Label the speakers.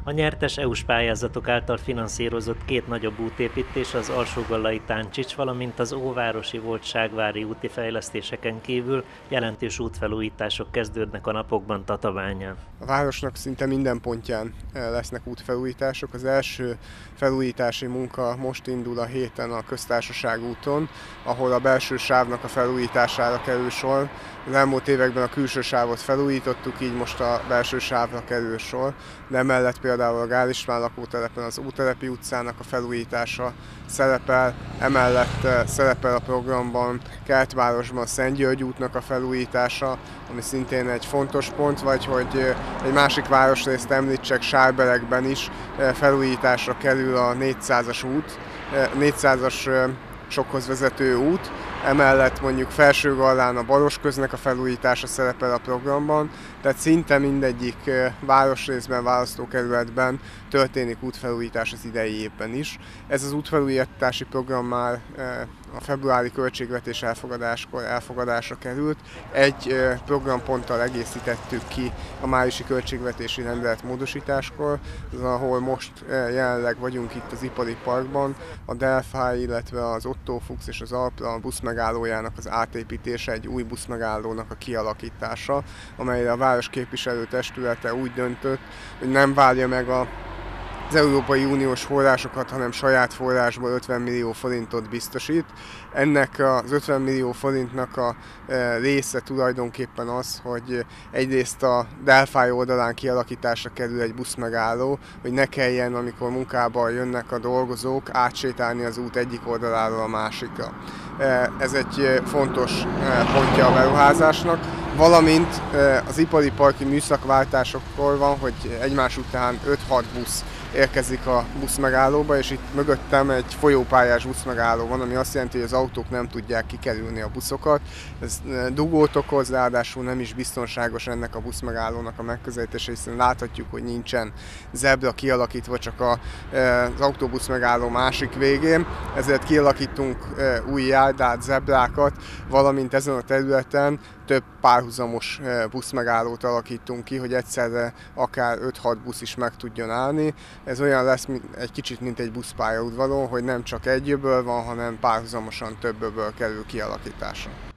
Speaker 1: A nyertes EU-s pályázatok által finanszírozott két nagyobb útépítés, az Alsógallai-Táncsics, valamint az Óvárosi Volt-Ságvári úti fejlesztéseken kívül jelentős útfelújítások kezdődnek a napokban Tatabányán.
Speaker 2: A városnak szinte minden pontján lesznek útfelújítások. Az első felújítási munka most indul a héten a Köztársaság úton, ahol a belső sávnak a felújítására kerül sor. Az elmúlt években a külső sávot felújítottuk, így most a belső sávra kerül sor, de emellett például a Gál István lakótelepen az Ótelepi utcának a felújítása szerepel, emellett szerepel a programban Kertvárosban a Szent György útnak a felújítása, ami szintén egy fontos pont, vagy hogy egy másik városrészt említsek, Sárberekben is felújításra kerül a 400-as út, 400-as sokhoz vezető út, emellett mondjuk Felsőgallán a Barosköznek a felújítása szerepel a programban, tehát szinte mindegyik városrészben, választókerületben történik útfelújítás az idei évben is. Ez az útfelújítási program már a februári költségvetés elfogadáskor elfogadásra került. Egy programponttal egészítettük ki a májusi költségvetési rendelet módosításkor, ahol most jelenleg vagyunk itt az Ipari Parkban, a Delphi, illetve az Otto Fuchs és az Alpra buszmegállójának az átépítése, egy új buszmegállónak a kialakítása, amelyre a város képviselőtestülete úgy döntött, hogy nem várja meg az Európai Uniós forrásokat, hanem saját forrásból 50 millió forintot biztosít. Ennek az 50 millió forintnak a része tulajdonképpen az, hogy egyrészt a Delphi oldalán kialakításra kerül egy buszmegálló, hogy ne kelljen, amikor munkába jönnek a dolgozók, átsétálni az út egyik oldaláról a másikra. Ez egy fontos pontja a beruházásnak, valamint az ipari parki műszakváltásokkor van, hogy egymás után 5-6 busz érkezik a buszmegállóba, és itt mögöttem egy folyópályás buszmegálló van, ami azt jelenti, hogy az autók nem tudják kikerülni a buszokat. Ez dugót okoz, ráadásul nem is biztonságos ennek a buszmegállónak a megközelítése, hiszen láthatjuk, hogy nincsen zebra kialakítva, csak az autóbuszmegálló másik végén, ezért kialakítunk új járdát, zebrákat, valamint ezen a területen több párhuzamos buszmegállót alakítunk ki, hogy egyszerre akár 5-6 busz is meg tudjon állni. Ez olyan lesz egy kicsit, mint egy buszpályaudvaron, hogy nem csak egy öböl van, hanem párhuzamosan több öböl kerül kialakításra.